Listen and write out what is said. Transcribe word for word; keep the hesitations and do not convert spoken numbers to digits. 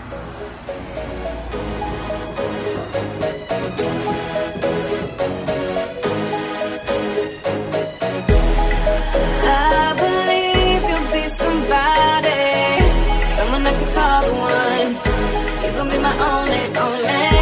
I believe you'll be somebody, someone I could call the one. You're gonna be my only, only.